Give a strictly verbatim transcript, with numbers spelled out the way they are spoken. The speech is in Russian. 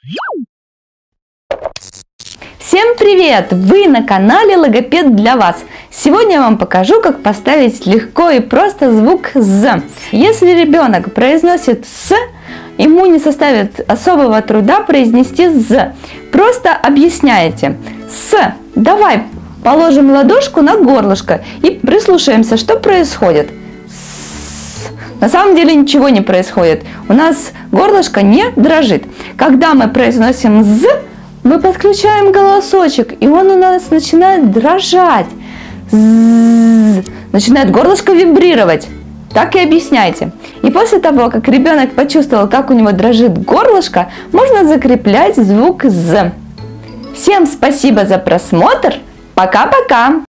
Всем привет! Вы на канале Логопед для вас. Сегодня я вам покажу, как поставить легко и просто звук «з». Если ребенок произносит «с», ему не составит особого труда произнести «з». Просто объясняете: «с». Давай положим ладошку на горлышко и прислушаемся, что происходит. «С». На самом деле ничего не происходит. У нас горлышко не дрожит. Когда мы произносим «з», мы подключаем голосочек, и он у нас начинает дрожать. З-з-з. Начинает горлышко вибрировать. Так и объясняйте. И после того, как ребенок почувствовал, как у него дрожит горлышко, можно закреплять звук «з». Всем спасибо за просмотр. Пока-пока!